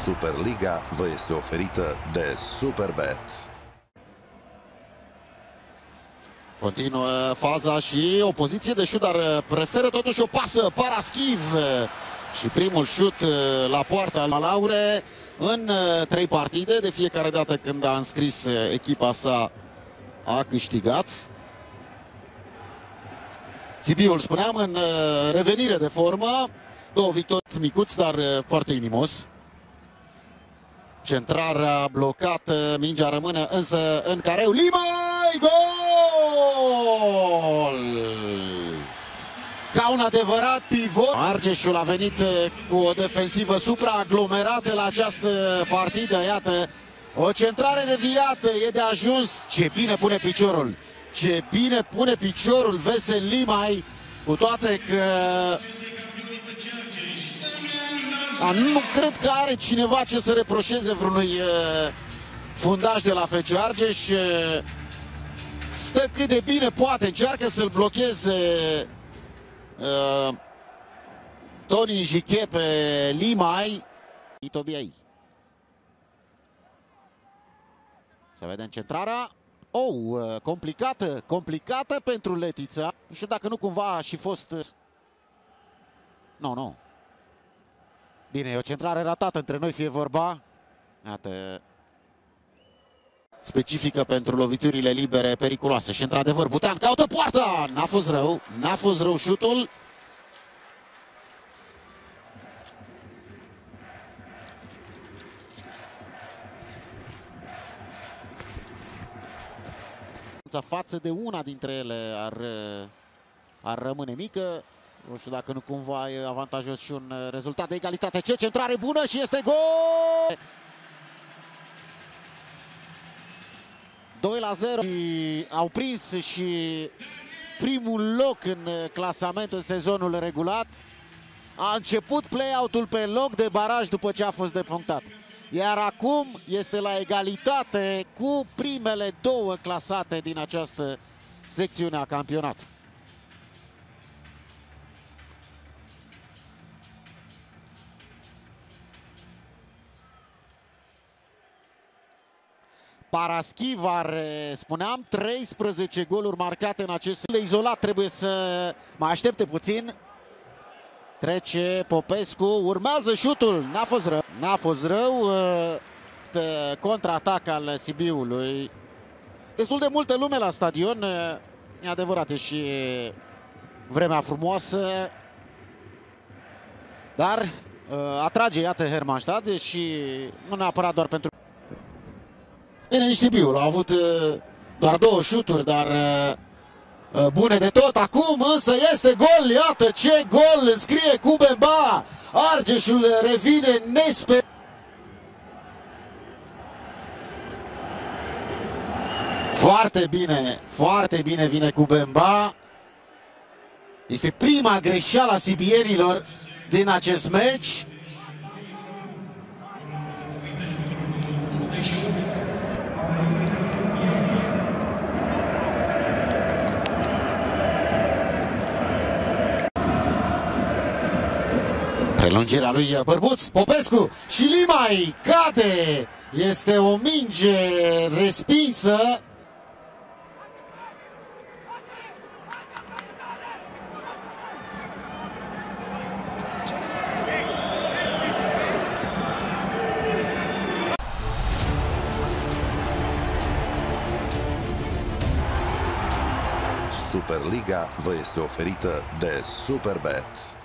Superliga vă este oferită de Superbet. Continuă faza și o poziție de șut, dar preferă totuși o pasă. Paraschiv și primul șut la poartă al Laure în 3 partide. De fiecare dată când a înscris echipa sa a câștigat. Sibiul, spuneam, în revenire de formă. 2 victorii micuți, dar foarte inimos. Centrarea blocată, mingea rămâne însă în careu. Limai! Gol! Ca un adevărat pivot. Argeșul a venit cu o defensivă supraaglomerată la această partidă. Iată, o centrare deviată, e de ajuns. Ce bine pune piciorul! Ce bine pune piciorul Vesel Limai, cu toate că nu cred că are cineva ce să reproșeze vreunui fundaș de la FC Argeș. Stă cât de bine poate, încearcă să-l blocheze Toni Jiche pe Limai. Itobiai. Să vedem centrarea. Complicată pentru Letița. Nu știu dacă nu cumva a și fost... Nu. Bine, e o centrare ratată, între noi fie vorba. Iată, specifică pentru loviturile libere periculoase. Și într-adevăr, Butean caută poarta! N-a fost rău șutul. Față de una dintre ele ar rămâne mică. Nu știu dacă nu cumva e avantajos și un rezultat de egalitate. Ce centrare bună și este gol! 2-0. Au prins și primul loc în clasament în sezonul regulat. A început play-out-ul pe loc de baraj după ce a fost depunctat. Iar acum este la egalitate cu primele 2 clasate din această secțiune a campionatului. Paraschiv are, spuneam, 13 goluri marcate în acest izolat. Trebuie să mai aștepte puțin. Trece Popescu, urmează șutul, n-a fost rău. Este contraatac al Sibiului. Destul de multă lume la stadion, e adevărat, e și vremea frumoasă. Dar atrage, iată, Hermannstad și nu neapărat doar pentru... Bine, nici Sibiul a avut doar 2 șuturi, dar bune de tot. Acum însă este gol, iată ce gol înscrie Cubemba. Argeșul revine nesperat. Foarte bine vine Cubemba. Este prima greșeală a sibienilor din acest meci. Prelungirea lui Bărbuț, Popescu și Limai cade. Este o minge respinsă. Superliga vă este oferită de Superbet.